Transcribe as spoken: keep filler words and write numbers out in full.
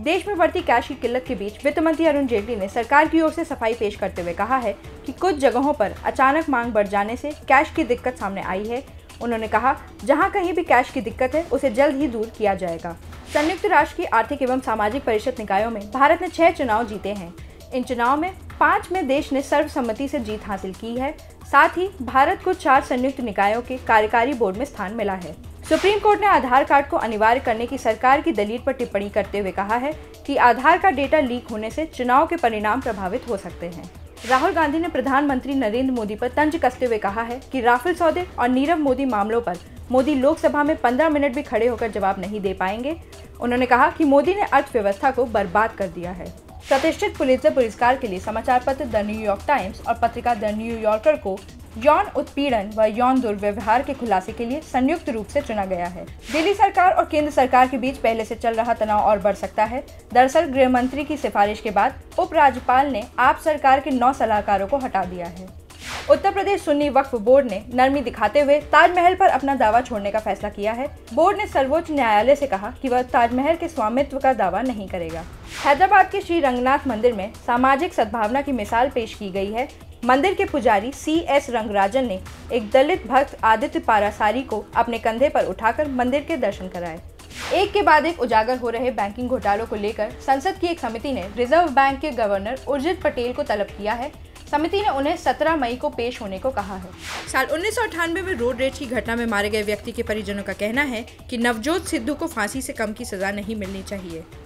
देश में बढ़ती कैश की किल्लत के बीच वित्त मंत्री अरुण जेटली ने सरकार की ओर से सफाई पेश करते हुए कहा है कि कुछ जगहों पर अचानक मांग बढ़ जाने से कैश की दिक्कत सामने आई है। उन्होंने कहा, जहां कहीं भी कैश की दिक्कत है उसे जल्द ही दूर किया जाएगा। संयुक्त राष्ट्र की आर्थिक एवं सामाजिक परिषद निकायों में भारत ने छह चुनाव जीते हैं। इन चुनाव में पाँच में देश ने सर्वसम्मति से जीत हासिल की है। साथ ही भारत को चार संयुक्त निकायों के कार्यकारी बोर्ड में स्थान मिला है। सुप्रीम कोर्ट ने आधार कार्ड को अनिवार्य करने की सरकार की दलील पर टिप्पणी करते हुए कहा है कि आधार का डेटा लीक होने से चुनाव के परिणाम प्रभावित हो सकते हैं। राहुल गांधी ने प्रधानमंत्री नरेंद्र मोदी पर तंज कसते हुए कहा है कि राफेल सौदे और नीरव मोदी मामलों पर मोदी लोकसभा में पंद्रह मिनट भी खड़े होकर जवाब नहीं दे पाएंगे। उन्होंने कहा कि मोदी ने अर्थव्यवस्था को बर्बाद कर दिया है। प्रतिष्ठित पुलित्जर पुरस्कार के लिए समाचार पत्र द न्यूयॉर्क टाइम्स और पत्रिका द न्यूयॉर्कर को यौन उत्पीड़न व यौन दुर्व्यवहार के खुलासे के लिए संयुक्त रूप से चुना गया है। दिल्ली सरकार और केंद्र सरकार के बीच पहले से चल रहा तनाव और बढ़ सकता है। दरअसल गृह मंत्री की सिफारिश के बाद उपराज्यपाल ने आप सरकार के नौ सलाहकारों को हटा दिया है। उत्तर प्रदेश सुन्नी वक्फ बोर्ड ने नरमी दिखाते हुए ताजमहल पर अपना दावा छोड़ने का फैसला किया है। बोर्ड ने सर्वोच्च न्यायालय से कहा कि वह ताजमहल के स्वामित्व का दावा नहीं करेगा। हैदराबाद के श्री रंगनाथ मंदिर में सामाजिक सद्भावना की मिसाल पेश की गई है। मंदिर के पुजारी सी एस रंगराजन ने एक दलित भक्त आदित्य पारासारी को अपने कंधे पर उठाकर मंदिर के दर्शन कराए। एक के बाद एक उजागर हो रहे बैंकिंग घोटालों को लेकर संसद की एक समिति ने रिजर्व बैंक के गवर्नर उर्जित पटेल को तलब किया है। समिति ने उन्हें सत्रह मई को पेश होने को कहा है। साल उन्नीस सौ अट्ठानवे में रोड रेज की घटना में मारे गए व्यक्ति के परिजनों का कहना है कि नवजोत सिद्धू को फांसी से कम की सजा नहीं मिलनी चाहिए।